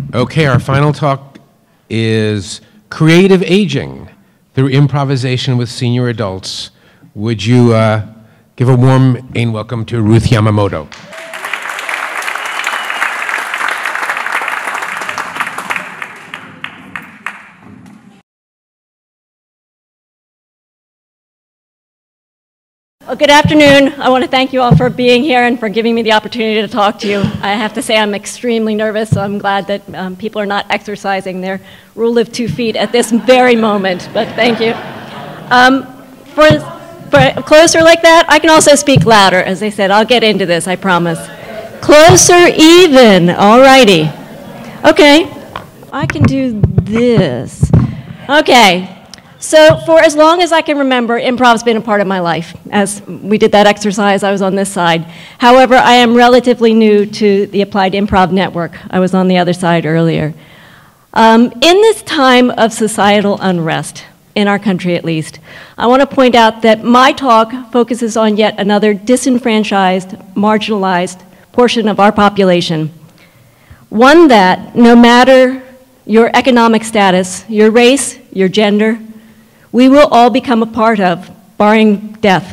Okay, our final talk is creative aging through improvisation with senior adults. Would you give a warm and welcome to Ruth Yamamoto? Well, good afternoon. I want to thank you all for being here and for giving me the opportunity to talk to you. I have to say I'm extremely nervous, so I'm glad that people are not exercising their rule of 2 feet at this very moment, but thank you. For closer like that, I can also speak louder. As I said, I'll get into this, I promise. Closer even, all righty. Okay, I can do this. Okay. So for as long as I can remember, improv's been a part of my life. As we did that exercise, I was on this side. However, I am relatively new to the Applied Improv Network. I was on the other side earlier. In this time of societal unrest, in our country at least, I want to point out that my talk focuses on yet another disenfranchised, marginalized portion of our population. One that, no matter your economic status, your race, your gender, we will all become a part of, barring death.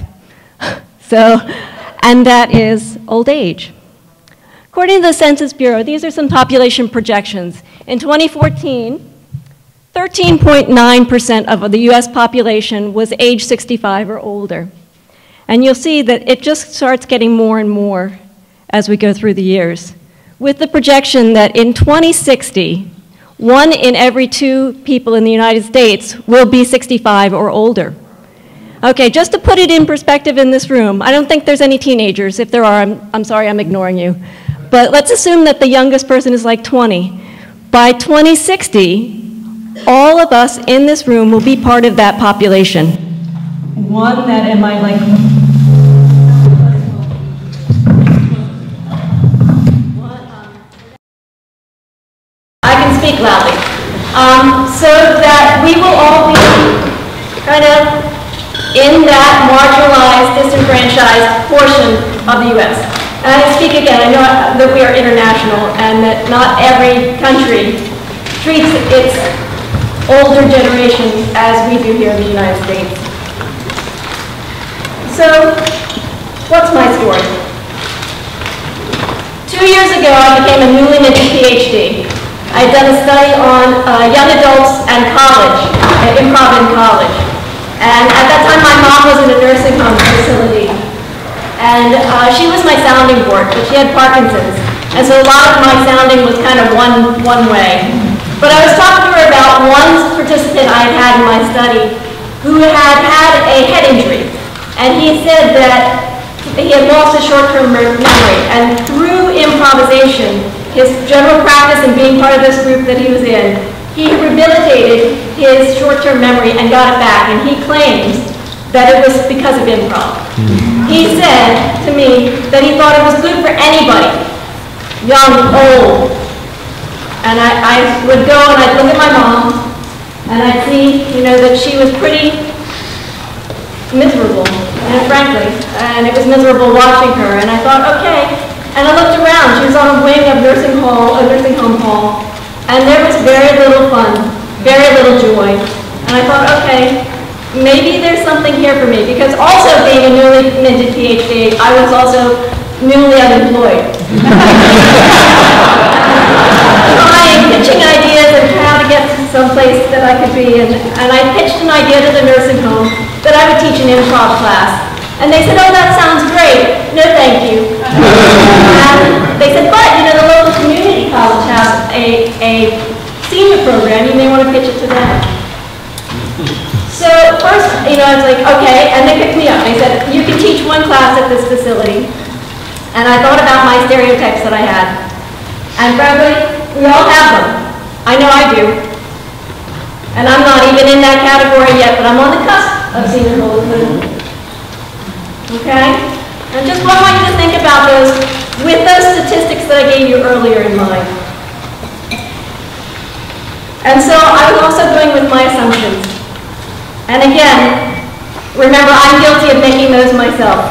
And that is old age. According to the Census Bureau, these are some population projections. In 2014, 13.9% of the US population was age 65 or older. And you'll see that it just starts getting more and more as we go through the years, with the projection that in 2060, 1 in every 2 people in the United States will be 65 or older. Okay, just to put it in perspective in this room, I don't think there's any teenagers. If there are, I'm sorry, I'm ignoring you. But let's assume that the youngest person is like 20. By 2060, all of us in this room will be part of that population. One that am I like... Speak loudly, so that we will all be kind of in that marginalized, disenfranchised portion of the U.S. And I speak again, I know that we are international and that not every country treats its older generation as we do here in the United States. So, what's my story? 2 years ago, I became a newly minted PhD. I'd done a study on young adults and college, improv in college. And at that time, my mom was in a nursing home facility. And she was my sounding board, but she had Parkinson's. And so a lot of my sounding was kind of one way. But I was talking to her about one participant I had had in my study who had had a head injury. And he said that he had lost his short-term memory. And through improvisation, his general practice and being part of this group that he was in, he rehabilitated his short-term memory and got it back. And he claims that it was because of improv. He said to me that he thought it was good for anybody, young, old. And I would go and I'd look at my mom and I'd see, that she was pretty miserable, frankly. And it was miserable watching her. And I thought, okay. And I looked around. She was on a wing of a nursing home hall, and there was very little fun, very little joy. And I thought, okay, maybe there's something here for me, because also being a newly minted PhD, I was also newly unemployed. Pitching ideas and how to get to some place that I could be, and I pitched an idea to the nursing home that I would teach an improv class. And they said, oh, that sounds great. No, thank you. And they said, but, the local community college has a senior program. You may want to pitch it to them. So first, I was like, okay. And they picked me up. They said, you can teach one class at this facility. And I thought about my stereotypes that I had. And frankly, we all have them. I know I do. And I'm not even in that category yet, but I'm on the cusp of senior adulthood. Okay? And just want you to think about those with those statistics that I gave you earlier in mind. And so I was also going with my assumptions. And again, remember, I'm guilty of making those myself.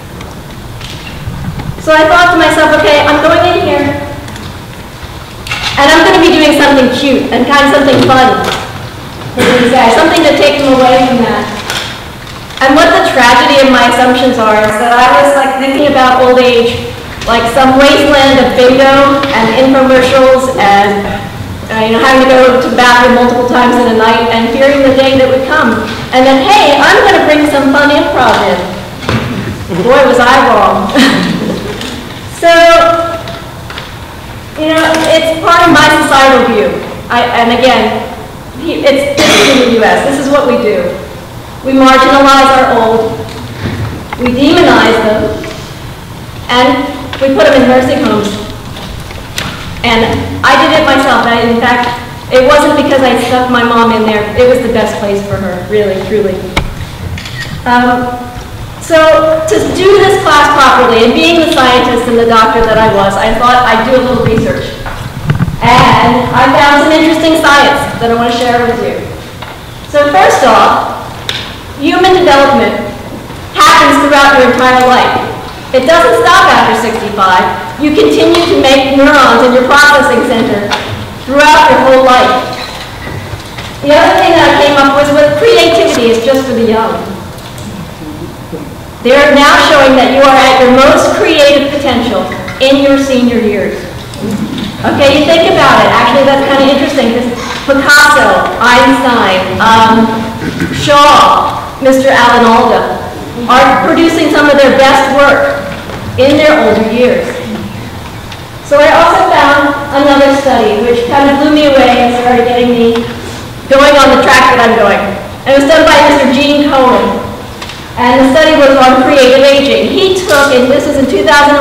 So I thought to myself, okay, I'm going in here. And I'm going to be doing something cute and kind of something fun for these guys, something to take them away from that. And what the tragedy of my assumptions are is that I was like thinking about old age, like some wasteland of bingo and infomercials and having to go to the bathroom multiple times in a night and fearing the day that would come. And then, hey, I'm going to bring some fun improv in. Boy, was I wrong. So, it's part of my societal view. And again, this is in the US. This is what we do. We marginalize our old, we demonize them, and we put them in nursing homes. And I did it myself. In fact, it wasn't because I stuck my mom in there. It was the best place for her, really, truly. So to do this class properly, and being the scientist and the doctor that I was, I thought I'd do a little research. And I found some interesting science that I want to share with you. So first off, human development happens throughout your entire life. It doesn't stop after 65. You continue to make neurons in your processing center throughout your whole life. The other thing that I came up with creativity is just for the young. They're now showing that you are at your most creative potential in your senior years. Okay, you think about it. Actually, that's kind of interesting because Picasso, Einstein, Shaw, Mr. Alan Alda are producing some of their best work in their older years. So I also found another study which kind of blew me away and started getting me going on the track that I'm going. And it was done by Mr. Gene Cohen. And the study was on creative aging. He took, and this was in 2001,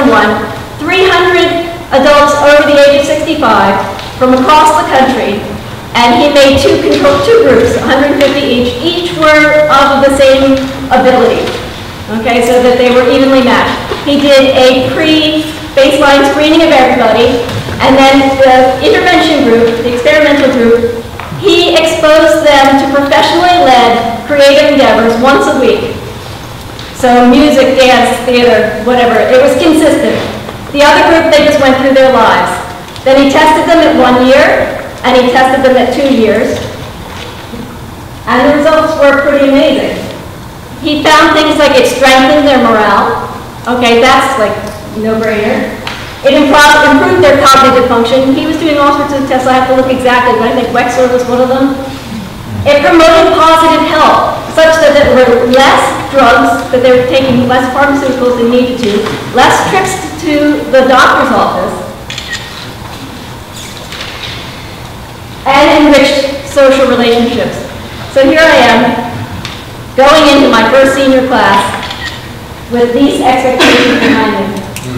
300 adults over the age of 65 from across the country, and he made two groups, 150 each. Each were of the same ability, okay, so that they were evenly matched. He did a pre-baseline screening of everybody, and then the intervention group, the experimental group, he exposed them to professionally led creative endeavors once a week. So music, dance, theater, whatever, it was consistent. The other group, they just went through their lives. Then he tested them at 1 year, and he tested them at 2 years. And the results were pretty amazing. He found things like it strengthened their morale. Okay, that's like no-brainer. It improved their cognitive function. He was doing all sorts of tests. I have to look exactly, but I think Wexler was one of them. It promoted positive health, such that there were less drugs, that they were taking less pharmaceuticals than needed to, less trips to the doctor's office, and enriched social relationships. So here I am, going into my first senior class with these expectations behind me.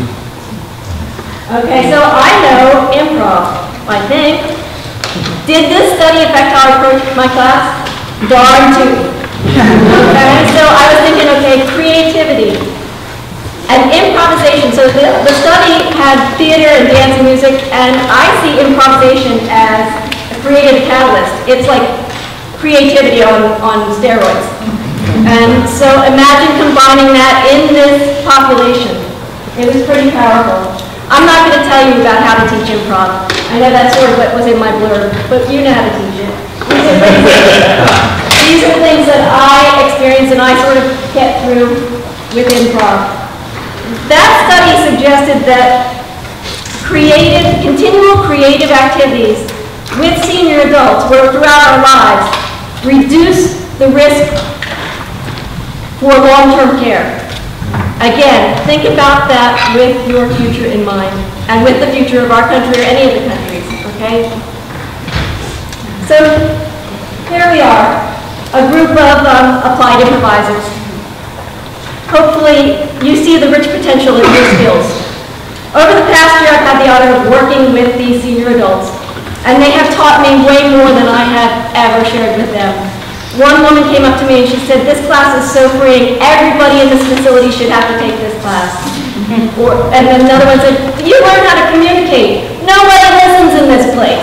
Okay, so I know improv, I think. Did this study affect how I approached my class? Darn tootin'. Okay, so I was thinking, okay, creativity and improvisation. So the study had theater and dance and music, and I see improvisation as a creative catalyst. It's like creativity on steroids. And so imagine combining that in this population. It was pretty powerful. I'm not going to tell you about how to teach improv. I know that's sort of what was in my blurb, but you know how to teach it. These are things that I experienced and I sort of get through with improv. That study suggested that continual creative activities with senior adults were throughout our lives reduce the risk for long-term care. Again, think about that with your future in mind, and with the future of our country or any of the countries, okay? So, here we are, a group of applied improvisers. Hopefully, you see the rich potential in your skills. Over the past year, I've had the honor of working with these senior adults, and they have taught me way more than I have ever shared with them. One woman came up to me and she said, "This class is so freeing. Everybody in this facility should have to take this class." And then another one said, "You learn how to communicate. Nobody listens in this place."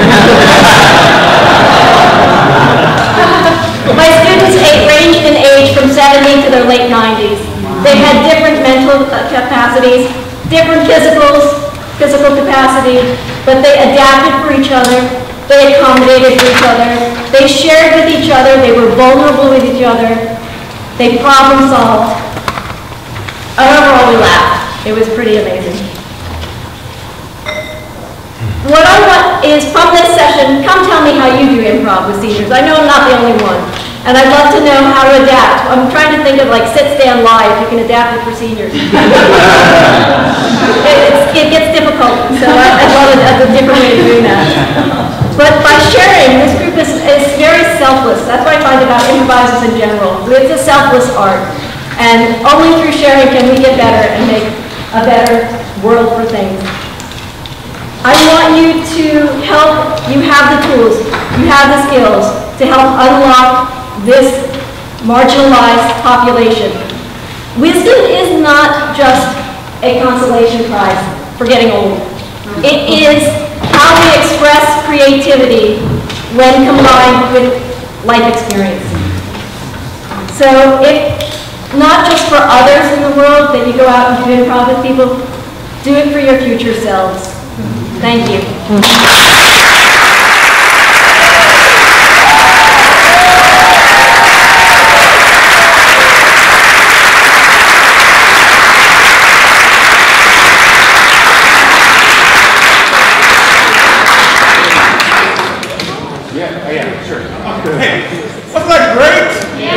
My students ranged in age from 70 to their late 90s. They had different mental capacities, different physicals, physical capacity, but they adapted for each other, they accommodated for each other, they shared with each other, they were vulnerable with each other, they problem solved. And overall we laughed. It was pretty amazing. What I want is, from this session, come tell me how you do improv with seniors. I know I'm not the only one. And I'd love to know how to adapt. I'm trying to think of like sit, stand, lie, if you can adapt it for seniors. It gets difficult, so I'd love a different way of doing that. But by sharing, this group is very selfless. That's what I find about improvisers in general. It's a selfless art. And only through sharing can we get better and make a better world for things. I want you to help, you have the tools, you have the skills to help unlock this marginalized population. Wisdom is not just a consolation prize for getting old. It is how we express creativity when combined with life experience. So if not just for others in the world that you go out and do improv with people, do it for your future selves. Thank you. Yeah, sure. Hey, wasn't that great? Yeah.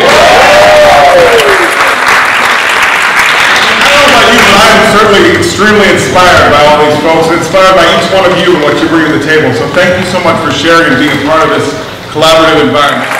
I'm certainly extremely inspired by all these folks, inspired by each one of you and what you bring to the table. So thank you so much for sharing and being a part of this collaborative environment.